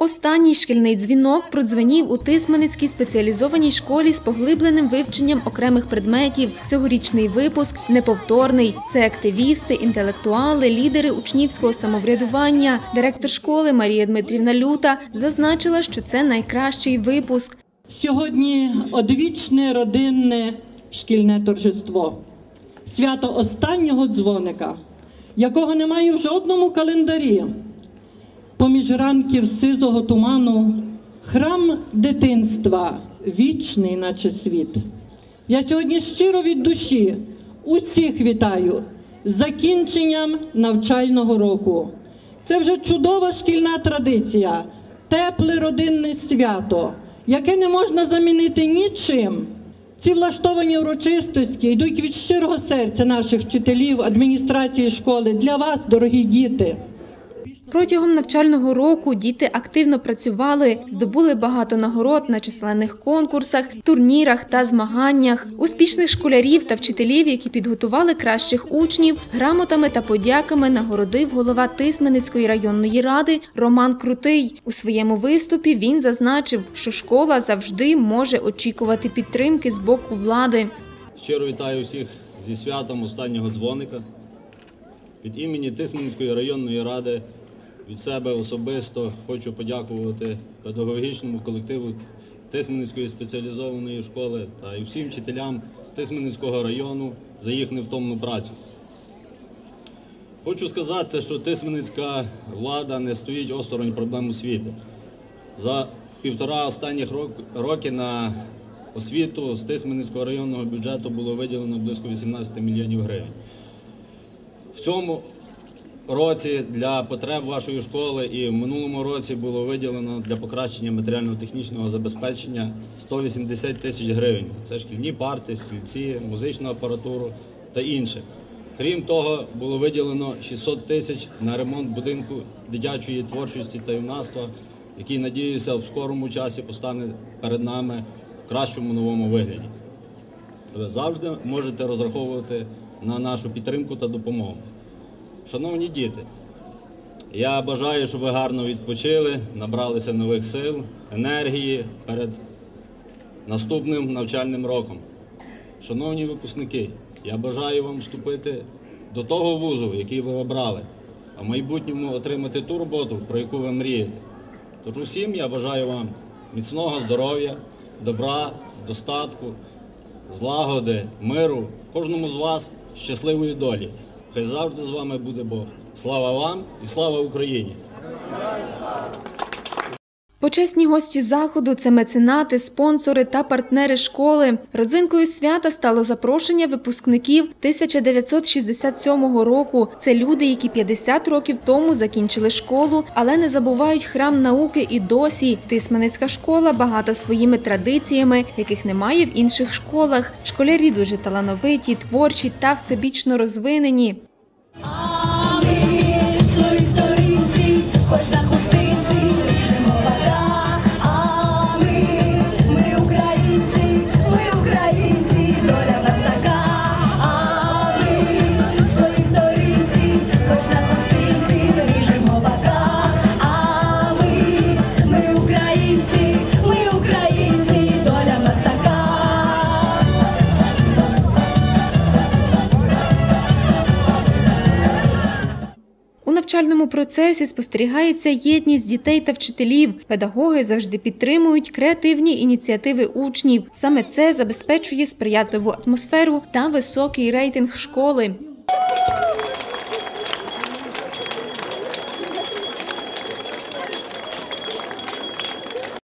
Останній шкільний дзвінок продзвенів у Тисменницькій спеціалізованій школі з поглибленим вивченням окремих предметів. Цьогорічний випуск неповторний. Це активісти, інтелектуали, лідери учнівського самоврядування. Директор школи Марія Дмитрівна Люта зазначила, що це найкращий випуск. Сьогодні одвічне родинне шкільне торжество. Свято останнього дзвоника, якого немає в жодному календарі. Поміж ранків сизого туману храм дитинства, вічний, наче світ. Я сьогодні щиро від душі усіх вітаю з закінченням навчального року. Це вже чудова шкільна традиція, тепле родинне свято, яке не можна замінити нічим. Ці влаштовані урочистості йдуть від щирого серця наших вчителів, адміністрації школи для вас, дорогі діти. Протягом навчального року діти активно працювали, здобули багато нагород на численних конкурсах, турнірах та змаганнях. Успішних школярів та вчителів, які підготували кращих учнів, грамотами та подяками нагородив голова Тисменницької районної ради Роман Крутий. У своєму виступі він зазначив, що школа завжди може очікувати підтримки з боку влади. Щиро вітаю всіх зі святом останнього дзвоника. Від імені Тисменницької районної ради від себе особисто хочу подякувати педагогічному колективу Тисменницької спеціалізованої школи та і всім вчителям Тисменницького району за їх невтомну працю. Хочу сказати, що Тисменницька влада не стоїть осторонь проблем освіти. За півтора останніх роки на освіту з Тисменницького районного бюджету було виділено близько 18 мільйонів гривень. В цьому році для потреб вашої школи і в минулому році було виділено для покращення матеріально-технічного забезпечення 180 тисяч гривень. Це шкільні парти, стільці, музичну апаратуру та інше. Крім того, було виділено 600 тисяч на ремонт будинку дитячої творчості та юнацтва, який, надіюся, в скорому часі постане перед нами в кращому новому вигляді. Ви завжди можете розраховувати на нашу підтримку та допомогу. Шановні діти, я бажаю, щоб ви гарно відпочили, набралися нових сил, енергії перед наступним навчальним роком. Шановні випускники, я бажаю вам вступити до того вузу, який ви обрали, а в майбутньому отримати ту роботу, про яку ви мрієте. Тож усім я бажаю вам міцного здоров'я, добра, достатку, злагоди, миру, кожному з вас щасливої долі. Хай завжди з вами буде Бог. Слава вам і слава Україні! Почесні гості заходу – це меценати, спонсори та партнери школи. Родзинкою свята стало запрошення випускників 1967 року. Це люди, які 50 років тому закінчили школу, але не забувають храм науки і досі. Тисменницька школа багата своїми традиціями, яких немає в інших школах. Школярі дуже талановиті, творчі та всебічно розвинені. У навчальному процесі спостерігається єдність дітей та вчителів. Педагоги завжди підтримують креативні ініціативи учнів. Саме це забезпечує сприятливу атмосферу та високий рейтинг школи.